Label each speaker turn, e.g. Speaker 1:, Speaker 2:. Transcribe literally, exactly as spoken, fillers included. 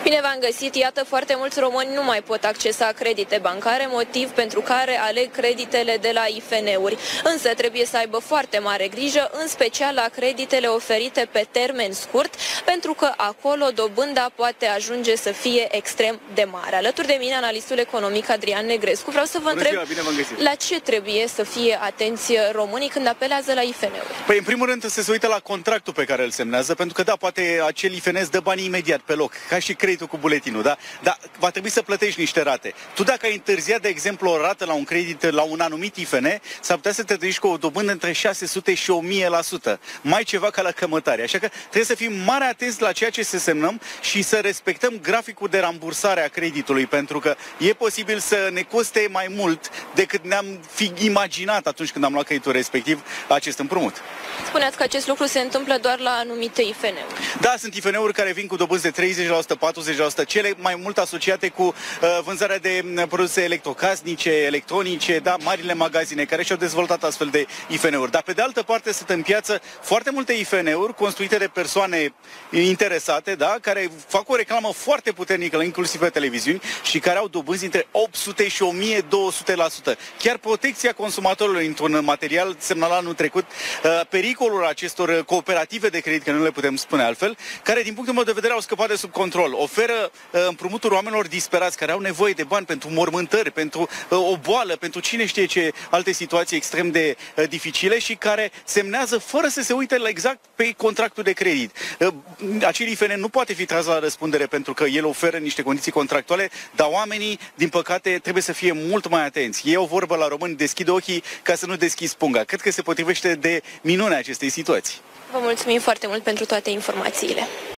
Speaker 1: Bine v-am găsit! Iată, foarte mulți români nu mai pot accesa credite bancare, motiv pentru care aleg creditele de la I F N-uri. Însă trebuie să aibă foarte mare grijă, în special la creditele oferite pe termen scurt, pentru că acolo dobânda poate ajunge să fie extrem de mare. Alături de mine, analistul economic Adrian Negrescu. Vreau să vă întreb, la ce trebuie să fie atenți românii când apelează la I F N-uri?
Speaker 2: Păi, în primul rând, să se uită la contractul pe care îl semnează, pentru că, da, poate acel I F N îți dă banii imediat pe loc, ca și creditul cu buletinul, da? Dar va trebui să plătești niște rate. Tu, dacă ai întârziat, de exemplu, o rată la un credit la un anumit I F N, s-ar putea să te trezi cu o dobândă între șase sute și o mie la sută. Mai ceva ca la cămătare. Așa că trebuie să fim mare atenți la ceea ce se semnăm și să respectăm graficul de rambursare a creditului, pentru că e posibil să ne coste mai mult decât ne-am fi imaginat atunci când am luat creditul respectiv, acest împrumut.
Speaker 1: Spuneați că acest lucru se întâmplă doar la anumite I F N-uri.
Speaker 2: Da, sunt I F N-uri care vin cu dobânzi de treizeci la sută, patruzeci la sută, cele mai mult asociate cu uh, vânzarea de produse electrocasnice, electronice, da, marile magazine care și-au dezvoltat astfel de I F N-uri. Dar pe de altă parte sunt în piață foarte multe I F N-uri construite de persoane interesate, da, care fac o reclamă foarte puternică, inclusiv pe televiziuni, și care au dobânzi între opt sute și o mie două sute la sută. Chiar protecția consumatorului într-un material semnalat anul trecut, uh, pericolul acestor cooperative de credit, că nu le putem spune altfel, care din punctul meu de vedere au scăpat de sub control. Oferă uh, împrumuturi oamenilor disperați care au nevoie de bani pentru mormântări, pentru uh, o boală, pentru cine știe ce alte situații extrem de uh, dificile și care semnează fără să se uite la exact pe contractul de credit. Uh, acel I F N nu poate fi tras la răspundere pentru că el oferă niște condiții contractuale, dar oamenii, din păcate, trebuie să fie mult mai atenți. E o vorbă la români: deschide ochii ca să nu deschizi punga. Cred că se potrivește de minune acestei situații.
Speaker 1: Vă mulțumim foarte mult pentru toate informațiile.